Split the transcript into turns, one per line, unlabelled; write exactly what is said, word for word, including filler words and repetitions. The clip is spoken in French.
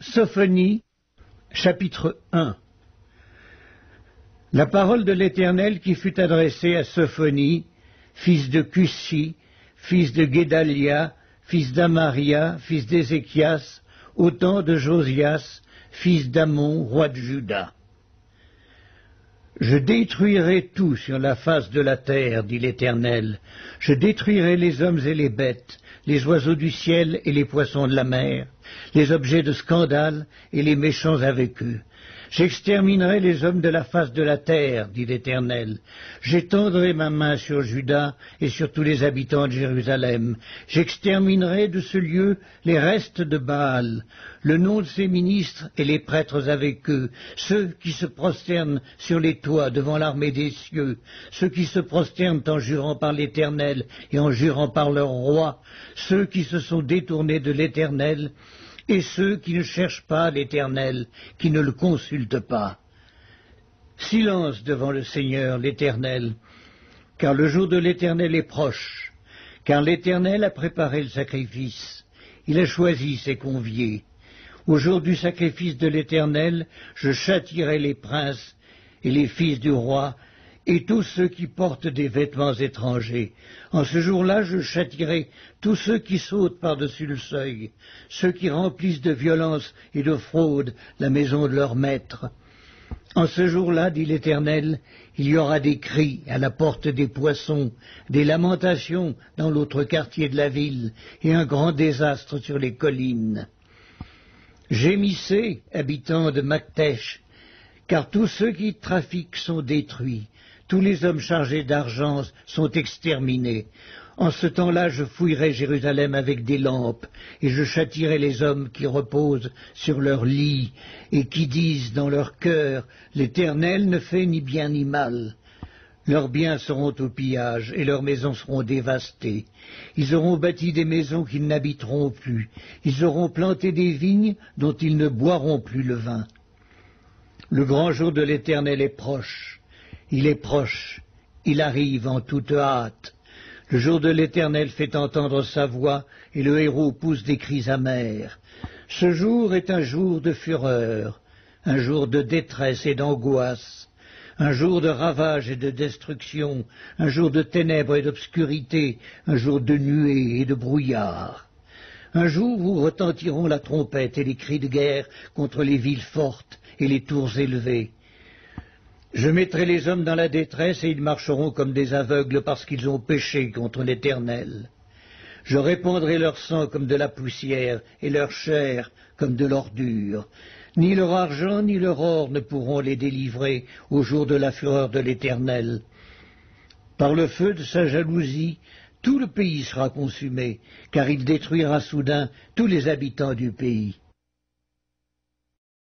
Sophonie, chapitre un. La parole de l'Éternel qui fut adressée à Sophonie, fils de Cussi, fils de Guédalia, fils d'Amaria, fils d'Ézéchias, au temps de Josias, fils d'Amon, roi de Juda. Je détruirai tout sur la face de la terre, dit l'Éternel. Je détruirai les hommes et les bêtes, les oiseaux du ciel et les poissons de la mer, les objets de scandale et les méchants avec eux. J'exterminerai les hommes de la face de la terre, dit l'Éternel. J'étendrai ma main sur Juda et sur tous les habitants de Jérusalem. J'exterminerai de ce lieu les restes de Baal, le nom de ses ministres et les prêtres avec eux, ceux qui se prosternent sur les toits devant l'armée des cieux, ceux qui se prosternent en jurant par l'Éternel et en jurant par leur roi, ceux qui se sont détournés de l'Éternel, et ceux qui ne cherchent pas l'Éternel, qui ne le consultent pas. Silence devant le Seigneur, l'Éternel, car le jour de l'Éternel est proche, car l'Éternel a préparé le sacrifice, il a choisi ses conviés. Au jour du sacrifice de l'Éternel, je châtierai les princes et les fils du roi, et tous ceux qui portent des vêtements étrangers. En ce jour-là, je châtierai tous ceux qui sautent par-dessus le seuil, ceux qui remplissent de violence et de fraude la maison de leur maître. En ce jour-là, dit l'Éternel, il y aura des cris à la porte des poissons, des lamentations dans l'autre quartier de la ville, et un grand désastre sur les collines. Gémissez, habitants de Maktesh, car tous ceux qui trafiquent sont détruits. Tous les hommes chargés d'argent sont exterminés. En ce temps-là, je fouillerai Jérusalem avec des lampes, et je châtierai les hommes qui reposent sur leur lit, et qui disent dans leur cœur, l'Éternel ne fait ni bien ni mal. Leurs biens seront au pillage, et leurs maisons seront dévastées. Ils auront bâti des maisons qu'ils n'habiteront plus. Ils auront planté des vignes dont ils ne boiront plus le vin. Le grand jour de l'Éternel est proche. Il est proche, il arrive en toute hâte. Le jour de l'Éternel fait entendre sa voix, et le héros pousse des cris amers. Ce jour est un jour de fureur, un jour de détresse et d'angoisse, un jour de ravage et de destruction, un jour de ténèbres et d'obscurité, un jour de nuées et de brouillard. Un jour où retentiront la trompette et les cris de guerre contre les villes fortes et les tours élevées. Je mettrai les hommes dans la détresse et ils marcheront comme des aveugles parce qu'ils ont péché contre l'Éternel. Je répandrai leur sang comme de la poussière et leur chair comme de l'ordure. Ni leur argent ni leur or ne pourront les délivrer au jour de la fureur de l'Éternel. Par le feu de sa jalousie, tout le pays sera consumé, car il détruira soudain tous les habitants du pays.